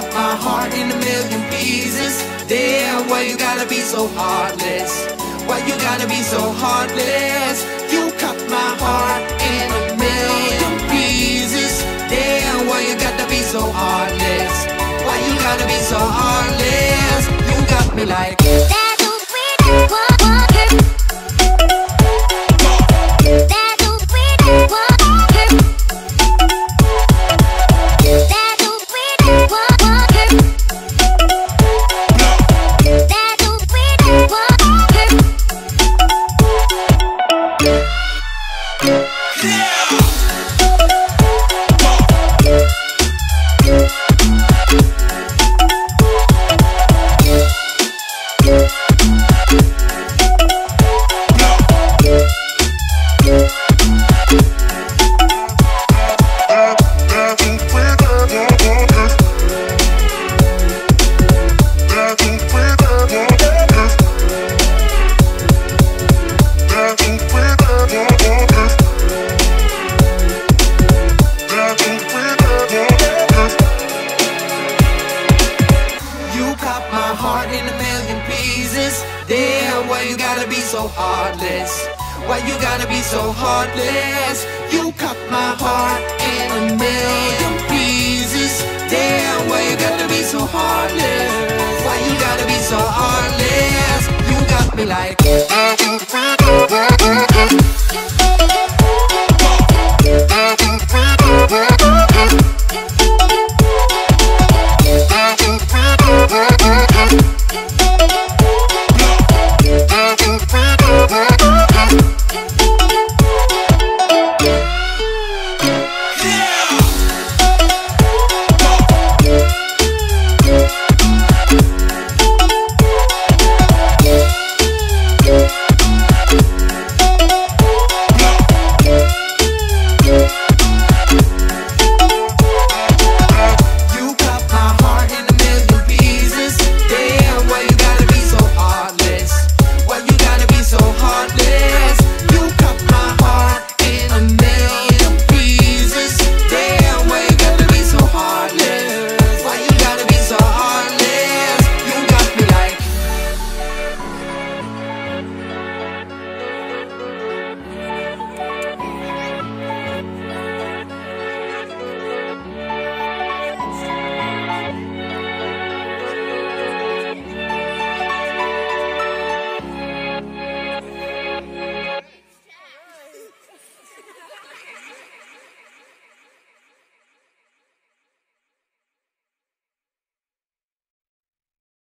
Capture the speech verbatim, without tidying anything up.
cut my heart in a million pieces. Damn, why you gotta be so heartless? Why you gotta be so heartless? You cut my heart in a million pieces. Damn, why you gotta be so heartless? Why you gotta be so heartless? You got me like that. Damn, why you gotta be so heartless? Why you gotta be so heartless? You cut my heart in a million pieces. Damn, why you gotta be so heartless? Why you gotta be so heartless? You got me like